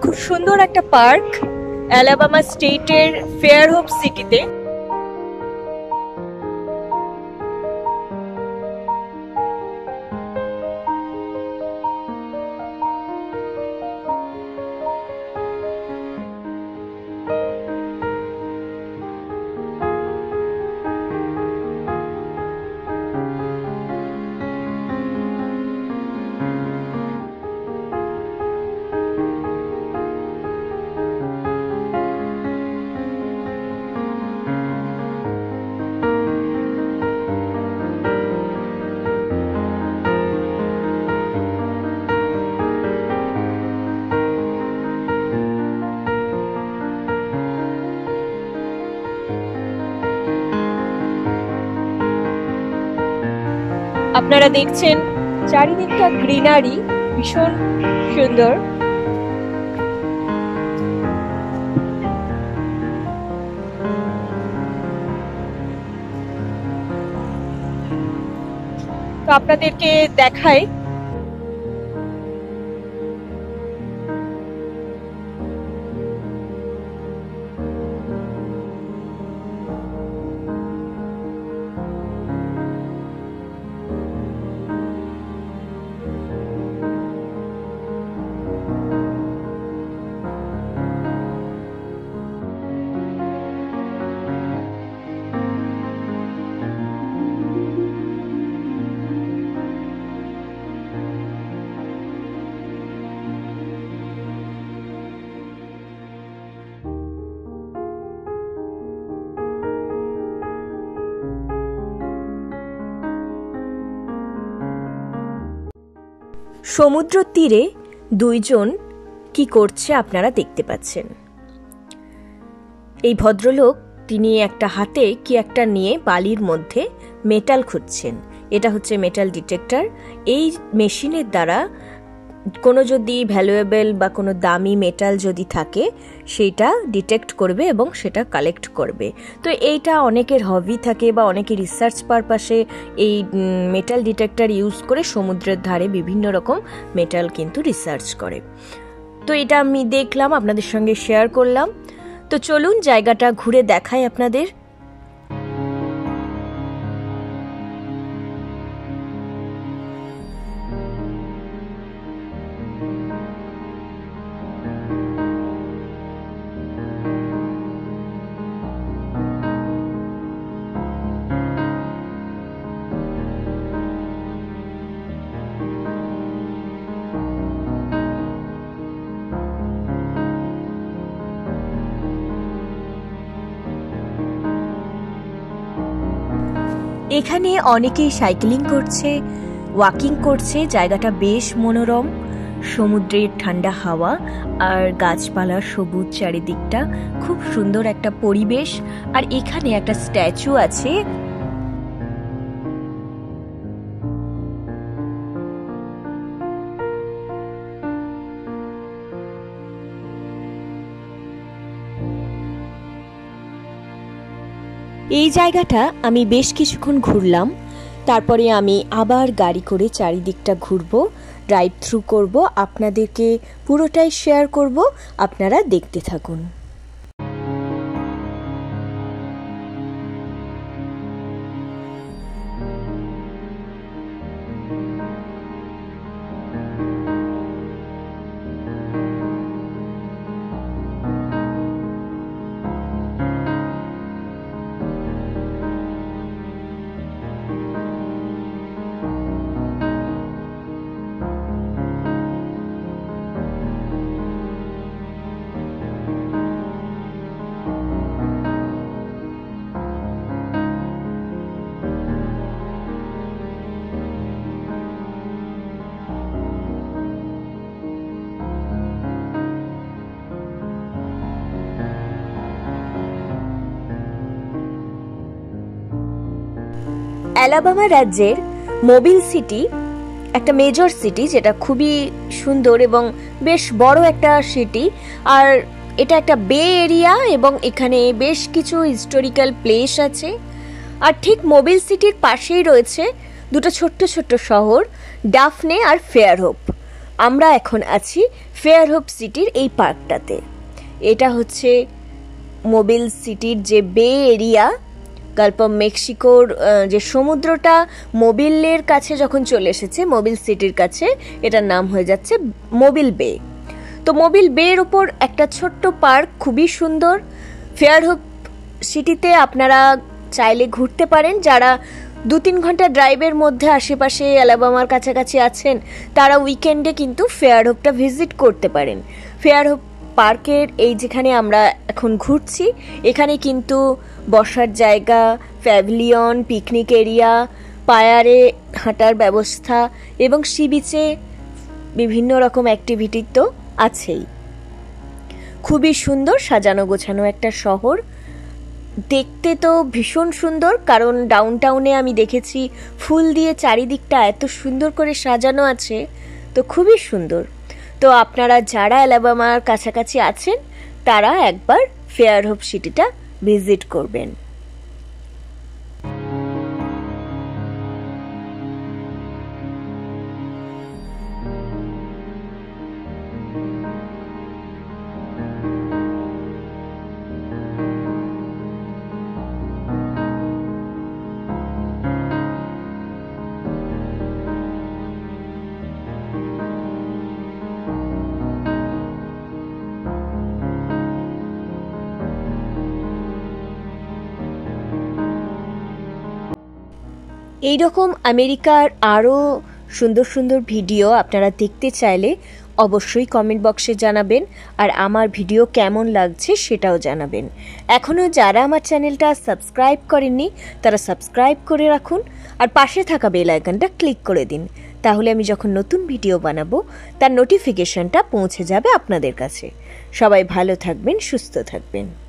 খুব সুন্দর একটা পার্ক অ্যালাবামা স্টেটের ফেয়ারহোপ সিটিতে। আপনারা দেখছেন চারিদিকটা গ্রিনারি, ভীষণ সুন্দর। তো আপনাদেরকে দেখাই সমুদ্র তীরে দুইজন কি করছে আপনারা দেখতে পাচ্ছেন। এই ভদ্রলোক তিনি একটা হাতে কি একটা নিয়ে বালির মধ্যে মেটাল খুঁজছেন। এটা হচ্ছে মেটাল ডিটেক্টর। এই মেশিনের দ্বারা কোনো যদি ভ্যালুয়েবল বা কোনো দামি মেটাল যদি থাকে সেটা ডিটেক্ট করবে এবং সেটা কালেক্ট করবে। তো এইটা অনেকের হবি থাকে বা অনেকে রিসার্চ পারপাসে এই মেটাল ডিটেক্টর ইউজ করে সমুদ্রের ধারে বিভিন্ন রকম মেটাল কিন্তু রিসার্চ করে। তো এটা আমি দেখলাম, আপনাদের সঙ্গে শেয়ার করলাম। তো চলুন জায়গাটা ঘুরে দেখাই আপনাদের। এখানে অনেকেই সাইক্লিং করছে, ওয়াকিং করছে। জায়গাটা বেশ মনোরম, সমুদ্রের ঠান্ডা হাওয়া আর গাছপালার সবুজ চারিদিকটা, খুব সুন্দর একটা পরিবেশ। আর এখানে একটা স্ট্যাচু আছে। এই জায়গাটা আমি বেশ কিছুক্ষণ ঘুরলাম। তারপরে আমি আবার গাড়ি করে চারিদিকটা ঘুরবো, ড্রাইভ থ্রু করব, আপনাদেরকে পুরোটাই শেয়ার করব। আপনারা দেখতে থাকুন। অ্যালাবামা রাজ্যের মোবিল সিটি একটা মেজর সিটি, যেটা খুবই সুন্দর এবং বেশ বড় একটা সিটি। আর এটা একটা বে এরিয়া এবং এখানে বেশ কিছু হিস্টোরিক্যাল প্লেস আছে। আর ঠিক মোবিল সিটির পাশেই রয়েছে দুটো ছোট্ট ছোট্ট শহর, ডাফনে আর ফেয়ারহোপ। আমরা এখন আছি ফেয়ারহোপ সিটির এই পার্কটাতে। এটা হচ্ছে মোবিল সিটির যে বে এরিয়া, গালফ অফ মেক্সিকোর যে সমুদ্রটা মোবিলের কাছে যখন চলে এসেছে, মোবিল সিটির কাছে, এটার নাম হয়ে যাচ্ছে মোবিল বে। তো মোবিল বের উপর একটা ছোট্ট পার্ক, খুবই সুন্দর। ফেয়ারহোপ সিটিতে আপনারা চাইলে ঘুরতে পারেন। যারা 2-3 ঘন্টা ড্রাইভের মধ্যে আশেপাশে অ্যালাবামার কাছাকাছি আছেন, তারা উইকেন্ডে কিন্তু ফেয়ারহোপটা ভিজিট করতে পারেন। ফেয়ারহোপ পার্কের এই যেখানে আমরা এখন ঘুরছি, এখানে কিন্তু বসার জায়গা, প্যাভিলিয়ন, পিকনিক এরিয়া, পায়ারে হাঁটার ব্যবস্থা এবং সি বিচে বিভিন্ন রকম অ্যাক্টিভিটি তো আছেই। খুবই সুন্দর সাজানো গোছানো একটা শহর, দেখতে তো ভীষণ সুন্দর। কারণ ডাউনটাউনে আমি দেখেছি ফুল দিয়ে চারিদিকটা এত সুন্দর করে সাজানো আছে, তো খুবই সুন্দর। তো আপনারা যারা অ্যালাবামার কাছাকাছি আছেন, তারা একবার ফেয়ারহোপ সিটিটা ভিজিট করবেন। এই রকম আমেরিকার আরও সুন্দর সুন্দর ভিডিও আপনারা দেখতে চাইলে অবশ্যই কমেন্ট বক্সে জানাবেন, আর আমার ভিডিও কেমন লাগছে সেটাও জানাবেন। এখনও যারা আমার চ্যানেলটা সাবস্ক্রাইব করেননি, তারা সাবস্ক্রাইব করে রাখুন আর পাশে থাকা বেল আইকনটা ক্লিক করে দিন। তাহলে আমি যখন নতুন ভিডিও বানাবো তার নোটিফিকেশনটা পৌঁছে যাবে আপনাদের কাছে। সবাই ভালো থাকবেন, সুস্থ থাকবেন।